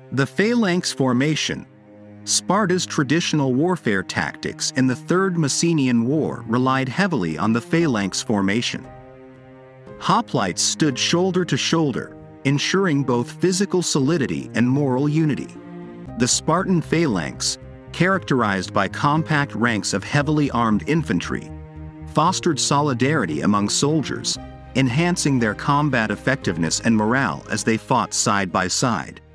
The phalanx formation. Sparta's traditional warfare tactics in the Third Messenian War relied heavily on the phalanx formation. Hoplites stood shoulder to shoulder, ensuring both physical solidity and moral unity. The Spartan phalanx, characterized by compact ranks of heavily armed infantry, fostered solidarity among soldiers, enhancing their combat effectiveness and morale as they fought side by side.